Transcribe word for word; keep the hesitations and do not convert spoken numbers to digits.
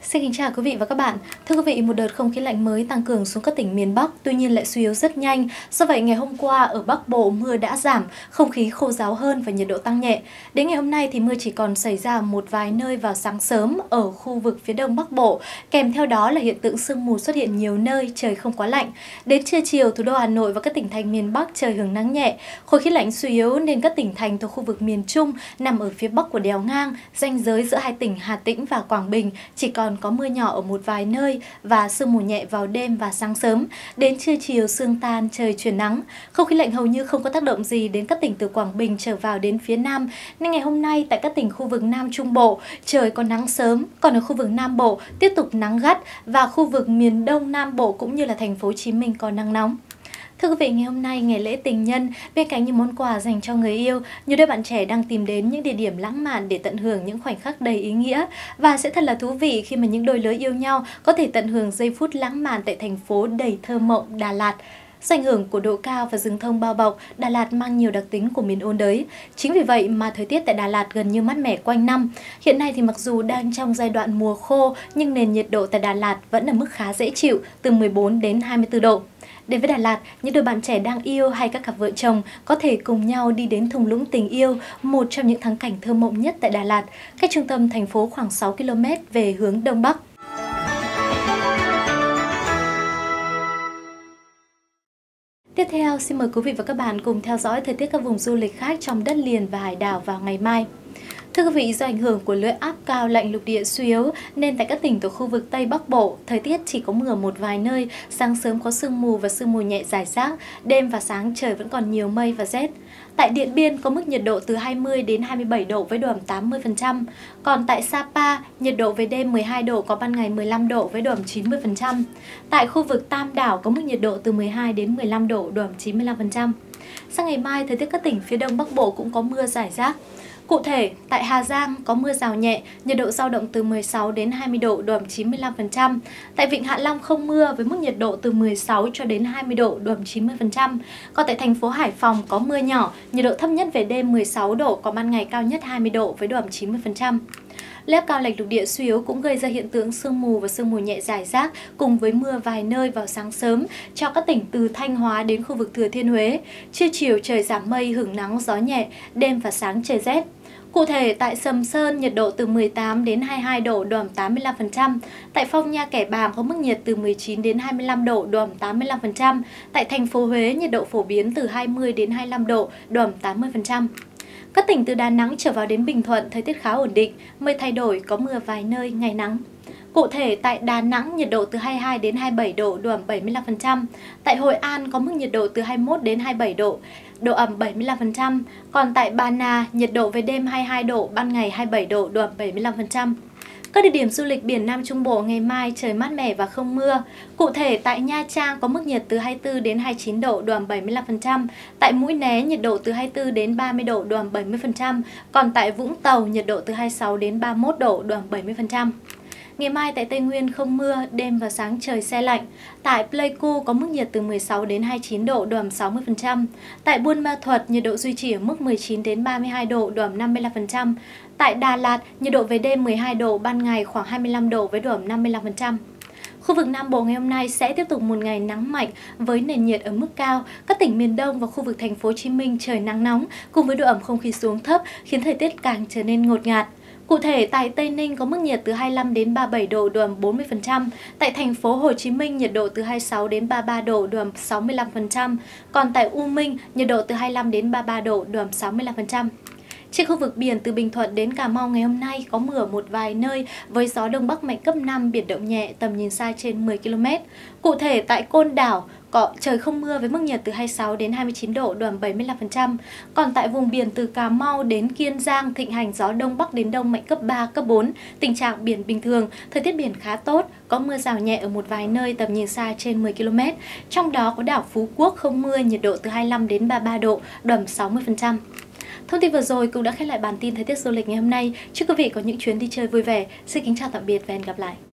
Xin kính chào quý vị và các bạn. Thưa quý vị, một đợt không khí lạnh mới tăng cường xuống các tỉnh miền Bắc, tuy nhiên lại suy yếu rất nhanh. Do vậy, ngày hôm qua ở Bắc Bộ mưa đã giảm, không khí khô ráo hơn và nhiệt độ tăng nhẹ. Đến ngày hôm nay thì mưa chỉ còn xảy ra một vài nơi vào sáng sớm ở khu vực phía đông Bắc Bộ, kèm theo đó là hiện tượng sương mù xuất hiện nhiều nơi, trời không quá lạnh. Đến trưa chiều, thủ đô Hà Nội và các tỉnh thành miền Bắc trời hưởng nắng nhẹ. Khối khí lạnh suy yếu nên các tỉnh thành thuộc khu vực miền Trung nằm ở phía bắc của đèo ngang, ranh giới giữa hai tỉnh Hà Tĩnh và Quảng Bình chỉ còn có mưa nhỏ ở một vài nơi và sương mù nhẹ vào đêm và sáng sớm. Đến trưa chiều sương tan, trời chuyển nắng. Không khí lạnh hầu như không có tác động gì đến các tỉnh từ Quảng Bình trở vào đến phía Nam, nên ngày hôm nay tại các tỉnh khu vực Nam Trung Bộ trời có nắng sớm, còn ở khu vực Nam Bộ tiếp tục nắng gắt và khu vực miền Đông Nam Bộ cũng như là thành phố Hồ Chí Minh có nắng nóng. Thưa quý vị, ngày hôm nay ngày lễ tình nhân, bên cạnh những món quà dành cho người yêu, nhiều đôi bạn trẻ đang tìm đến những địa điểm lãng mạn để tận hưởng những khoảnh khắc đầy ý nghĩa. Và sẽ thật là thú vị khi mà những đôi lứa yêu nhau có thể tận hưởng giây phút lãng mạn tại thành phố đầy thơ mộng Đà Lạt. Do ảnh hưởng của độ cao và rừng thông bao bọc, Đà Lạt mang nhiều đặc tính của miền ôn đới. Chính vì vậy mà thời tiết tại Đà Lạt gần như mát mẻ quanh năm. Hiện nay thì mặc dù đang trong giai đoạn mùa khô, nhưng nền nhiệt độ tại Đà Lạt vẫn ở mức khá dễ chịu, từ mười bốn đến hai mươi tư độ. Đến với Đà Lạt, những đôi bạn trẻ đang yêu hay các cặp vợ chồng có thể cùng nhau đi đến thung lũng tình yêu, một trong những thắng cảnh thơ mộng nhất tại Đà Lạt, cách trung tâm thành phố khoảng sáu ki lô mét về hướng Đông Bắc. Tiếp theo, xin mời quý vị và các bạn cùng theo dõi thời tiết các vùng du lịch khác trong đất liền và hải đảo vào ngày mai. Thưa quý vị, do ảnh hưởng của lưỡi áp cao lạnh lục địa suy yếu nên tại các tỉnh thuộc khu vực Tây Bắc Bộ, thời tiết chỉ có mưa ở một vài nơi, sáng sớm có sương mù và sương mù nhẹ rải rác, đêm và sáng trời vẫn còn nhiều mây và rét. Tại Điện Biên có mức nhiệt độ từ hai mươi đến hai mươi bảy độ với độ ẩm tám mươi phần trăm. Còn tại Sapa, nhiệt độ về đêm mười hai độ, có ban ngày mười lăm độ với độ ẩm chín mươi phần trăm. Tại khu vực Tam Đảo có mức nhiệt độ từ mười hai đến mười lăm độ, độ ẩm chín mươi lăm phần trăm. Sang ngày mai, thời tiết các tỉnh phía Đông Bắc Bộ cũng có mưa rải rác. Cụ thể, tại Hà Giang có mưa rào nhẹ, nhiệt độ dao động từ mười sáu đến hai mươi độ, độ ẩm chín mươi lăm phần trăm. Tại Vịnh Hạ Long không mưa với mức nhiệt độ từ mười sáu cho đến hai mươi độ, độ ẩm chín mươi phần trăm. Còn tại thành phố Hải Phòng có mưa nhỏ, nhiệt độ thấp nhất về đêm mười sáu độ, còn ban ngày cao nhất hai mươi độ với độ ẩm chín mươi phần trăm. Lớp cao lạnh lục địa suy yếu cũng gây ra hiện tượng sương mù và sương mù nhẹ rải rác cùng với mưa vài nơi vào sáng sớm cho các tỉnh từ Thanh Hóa đến khu vực Thừa Thiên Huế. Trưa chiều trời giảm mây, hửng nắng, gió nhẹ, đêm và sáng trời rét. Cụ thể, tại Sầm Sơn, nhiệt độ từ mười tám đến hai mươi hai độ, độ ẩm tám mươi lăm phần trăm. Tại Phong Nha Kẻ Bàng có mức nhiệt từ mười chín đến hai mươi lăm độ, độ ẩm tám mươi lăm phần trăm. Tại thành phố Huế, nhiệt độ phổ biến từ hai mươi đến hai mươi lăm độ, độ ẩm tám mươi phần trăm. Các tỉnh từ Đà Nẵng trở vào đến Bình Thuận, thời tiết khá ổn định, mây thay đổi, có mưa vài nơi, ngày nắng. Cụ thể, tại Đà Nẵng, nhiệt độ từ hai mươi hai đến hai mươi bảy độ, độ ẩm bảy mươi lăm phần trăm. Tại Hội An có mức nhiệt độ từ hai mươi mốt đến hai mươi bảy độ, độ ẩm bảy mươi lăm phần trăm. Còn tại Ba Na, nhiệt độ về đêm hai mươi hai độ, ban ngày hai mươi bảy độ, độ ẩm bảy mươi lăm phần trăm. Các địa điểm du lịch biển Nam Trung Bộ ngày mai trời mát mẻ và không mưa. Cụ thể, tại Nha Trang có mức nhiệt từ hai mươi tư đến hai mươi chín độ, độ ẩm bảy mươi lăm phần trăm. Tại Mũi Né, nhiệt độ từ hai mươi tư đến ba mươi độ, độ ẩm bảy mươi phần trăm. Còn tại Vũng Tàu, nhiệt độ từ hai mươi sáu đến ba mươi mốt độ, độ ẩm bảy mươi phần trăm. Ngày mai tại Tây Nguyên không mưa, đêm và sáng trời se lạnh. Tại Pleiku có mức nhiệt từ mười sáu đến hai mươi chín độ, độ ẩm sáu mươi phần trăm. Tại Buôn Ma Thuột, nhiệt độ duy trì ở mức mười chín đến ba mươi hai độ, độ ẩm năm mươi lăm phần trăm. Tại Đà Lạt, nhiệt độ về đêm mười hai độ, ban ngày khoảng hai mươi lăm độ với độ ẩm năm mươi lăm phần trăm. Khu vực Nam Bộ ngày hôm nay sẽ tiếp tục một ngày nắng mạnh với nền nhiệt ở mức cao. Các tỉnh miền Đông và khu vực thành phố Hồ Chí Minh trời nắng nóng cùng với độ ẩm không khí xuống thấp khiến thời tiết càng trở nên ngột ngạt. Cụ thể, tại Tây Ninh có mức nhiệt từ hai mươi lăm đến ba mươi bảy độ, độ ẩm bốn mươi phần trăm. Tại thành phố Hồ Chí Minh, nhiệt độ từ hai mươi sáu đến ba mươi ba độ, độ ẩm sáu mươi lăm phần trăm. Còn tại U Minh, nhiệt độ từ hai mươi lăm đến ba mươi ba độ, độ ẩm sáu mươi lăm phần trăm. Trên khu vực biển từ Bình Thuận đến Cà Mau ngày hôm nay có mưa ở một vài nơi với gió Đông Bắc mạnh cấp năm, biển động nhẹ, tầm nhìn xa trên mười ki lô mét. Cụ thể, tại Côn Đảo có trời không mưa với mức nhiệt từ hai mươi sáu đến hai mươi chín độ, độ ẩm bảy mươi lăm phần trăm. Còn tại vùng biển từ Cà Mau đến Kiên Giang thịnh hành gió Đông Bắc đến Đông mạnh cấp ba, cấp bốn, tình trạng biển bình thường, thời tiết biển khá tốt, có mưa rào nhẹ ở một vài nơi, tầm nhìn xa trên mười ki lô mét. Trong đó có đảo Phú Quốc không mưa, nhiệt độ từ hai mươi lăm đến ba mươi ba độ, độ ẩm sáu mươi phần trăm. Thông tin vừa rồi cũng đã khép lại bản tin thời tiết du lịch ngày hôm nay. Chúc quý vị có những chuyến đi chơi vui vẻ. Xin kính chào tạm biệt và hẹn gặp lại.